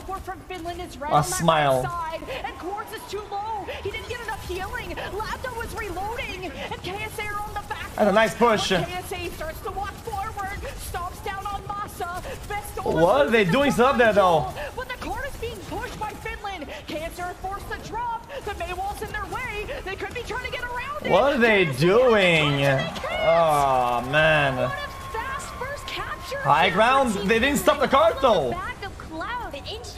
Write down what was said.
support from Finland is right A on smile. that right side, and Quartz is too low. He didn't get enough healing. Lambda was reloading, and KSA are on the back. That's a nice push. KSA starts to walk forward, stomps down on Masa. What are they doing up there though? But the court is being pushed by Finland. KSA are forced to drop. The Maywall's in their way. They could be trying to get around it. What are they doing? Oh man. High ground. They didn't stop the cart though. Back of Cloud into